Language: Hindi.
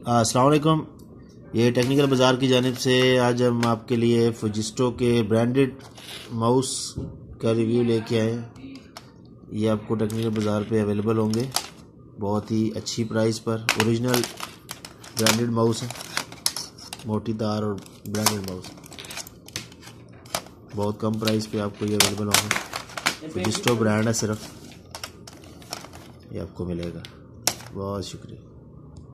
अस्सलाम वालेकुम। ये टेक्निकल बाज़ार की जानिब से आज हम आपके लिए फुजिस्टो के ब्रांडेड माउस का रिव्यू लेके आए हैं। ये आपको टेक्निकल बाज़ार पे अवेलेबल होंगे बहुत ही अच्छी प्राइस पर। ओरिजिनल ब्रांडेड माउस है, मोटी तार और ब्रांडेड माउस बहुत कम प्राइस पे आपको ये अवेलेबल होंगे। फुजिस्टो ब्रांड है सिर्फ, ये आपको मिलेगा। बहुत शुक्रिया।